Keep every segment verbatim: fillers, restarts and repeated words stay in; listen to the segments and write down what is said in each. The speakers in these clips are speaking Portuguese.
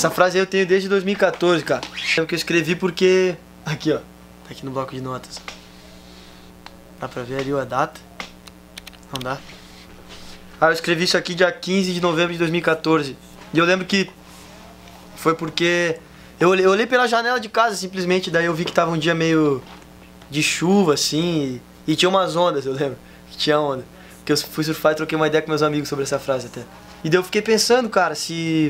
Essa frase aí eu tenho desde dois mil e quatorze, cara. É o que eu escrevi porque... Aqui, ó. Tá aqui no bloco de notas. Dá pra ver ali a data? Não dá? Ah, eu escrevi isso aqui dia quinze de novembro de dois mil e quatorze. E eu lembro que foi porque eu olhei, eu olhei pela janela de casa simplesmente, daí eu vi que tava um dia meio de chuva, assim, e, e tinha umas ondas, eu lembro, que tinha onda. Porque eu fui surfar e troquei uma ideia com meus amigos sobre essa frase até. E daí eu fiquei pensando, cara, se...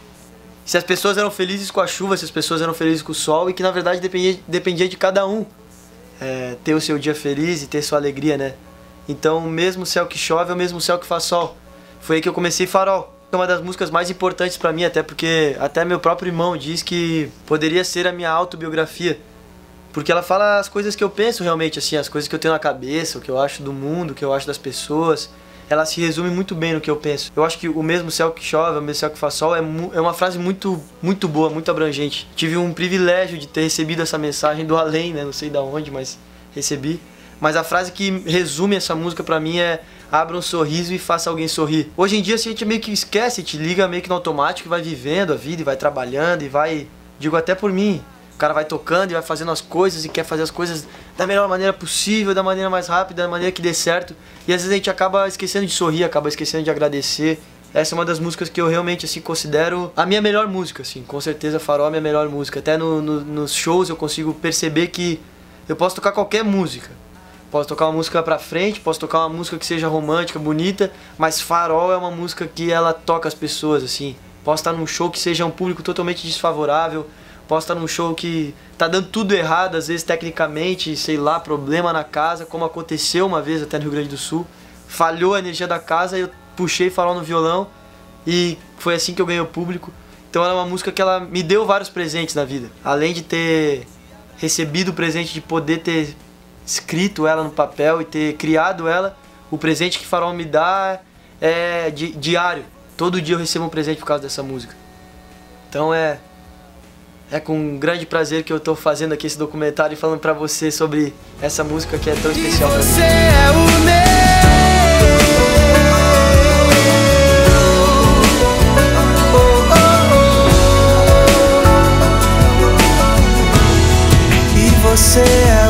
Se as pessoas eram felizes com a chuva, se as pessoas eram felizes com o sol, e que na verdade dependia, dependia de cada um é, ter o seu dia feliz e ter sua alegria, né? Então, o mesmo céu que chove é o mesmo céu que faz sol. Foi aí que eu comecei Farol. É uma das músicas mais importantes pra mim, até porque até meu próprio irmão diz que poderia ser a minha autobiografia. Porque ela fala as coisas que eu penso realmente, assim, as coisas que eu tenho na cabeça, o que eu acho do mundo, o que eu acho das pessoas. Ela se resume muito bem no que eu penso. Eu acho que o mesmo céu que chove, o mesmo céu que faz sol, é, é uma frase muito, muito boa, muito abrangente. Tive um privilégio de ter recebido essa mensagem do além, né? Não sei de onde, mas recebi. Mas a frase que resume essa música pra mim é: abra um sorriso e faça alguém sorrir. Hoje em dia a gente meio que esquece, te liga meio que no automático e vai vivendo a vida e vai trabalhando e vai... Digo até por mim. O cara vai tocando e vai fazendo as coisas e quer fazer as coisas da melhor maneira possível, da maneira mais rápida, da maneira que dê certo. E às vezes a gente acaba esquecendo de sorrir, acaba esquecendo de agradecer. Essa é uma das músicas que eu realmente assim considero a minha melhor música, assim. Com certeza Farol é a minha melhor música. Até no, no, nos shows eu consigo perceber que eu posso tocar qualquer música. Posso tocar uma música pra frente, posso tocar uma música que seja romântica, bonita, mas Farol é uma música que ela toca as pessoas, assim. Posso estar num show que seja um público totalmente desfavorável, posso estar num show que tá dando tudo errado, às vezes tecnicamente, sei lá, problema na casa, como aconteceu uma vez até no Rio Grande do Sul. Falhou a energia da casa e eu puxei Farol no violão e foi assim que eu ganhei o público. Então ela é uma música que ela me deu vários presentes na vida. Além de ter recebido o presente de poder ter escrito ela no papel e ter criado ela, o presente que Farol me dá é di diário. Todo dia eu recebo um presente por causa dessa música. Então é... É com um grande prazer que eu tô fazendo aqui esse documentário e falando pra você sobre essa música que é tão especial pra mim. Você é o meu. E você é